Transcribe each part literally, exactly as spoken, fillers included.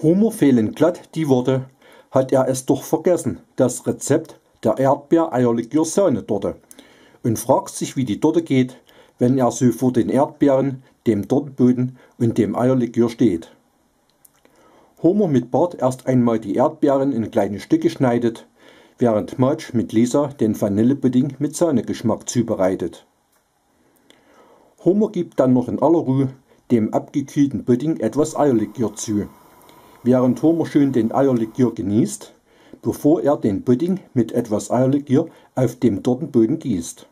Homer fehlen glatt die Worte, hat er es doch vergessen, das Rezept der Erdbeer-Eierlikör-Sahnetorte, und fragt sich, wie die Torte geht, wenn er so vor den Erdbeeren, dem Tortenboden und dem Eierlikör steht. Homer mit Bart erst einmal die Erdbeeren in kleine Stücke schneidet, während Marge mit Lisa den Vanillepudding mit Sahnegeschmack zubereitet. Homer gibt dann noch in aller Ruhe dem abgekühlten Pudding etwas Eierlikör zu, während Homer schön den Eierlikör genießt, bevor er den Pudding mit etwas Eierlikör auf dem Tortenboden gießt.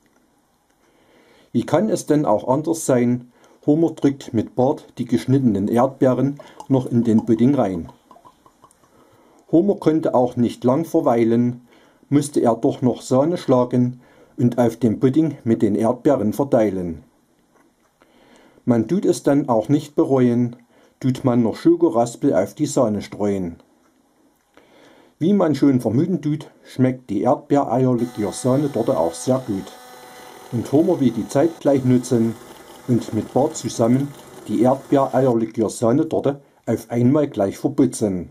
Wie kann es denn auch anders sein? Homer drückt mit Bart die geschnittenen Erdbeeren noch in den Pudding rein. Homer konnte auch nicht lang verweilen, musste er doch noch Sahne schlagen und auf dem Pudding mit den Erdbeeren verteilen. Man tut es dann auch nicht bereuen, tut man noch Schokoraspel auf die Sahne streuen. Wie man schon vermuten tut, schmeckt die Erdbeer-Eierlikör-Sahnetorte auch sehr gut. Und Homer will die Zeit gleich nutzen und mit Bart zusammen die Erdbeer-Eierlikör-Sahnetorte auf einmal gleich verputzen.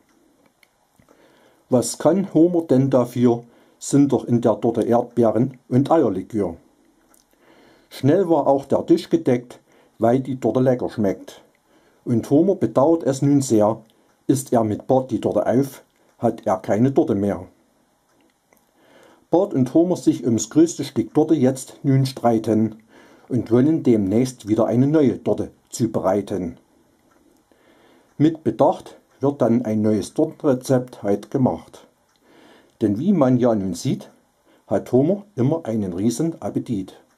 Was kann Homer denn dafür, sind doch in der Torte Erdbeeren und Eierlikör. Schnell war auch der Tisch gedeckt, weil die Torte lecker schmeckt. Und Homer bedauert es nun sehr, isst er mit Bart die Torte auf, hat er keine Torte mehr. Bart und Homer sich ums größte Stück Torte jetzt nun streiten und wollen demnächst wieder eine neue Torte zubereiten. Mit Bedacht wird dann ein neues Tortenrezept heute gemacht. Denn wie man ja nun sieht, hat Homer immer einen riesen Appetit.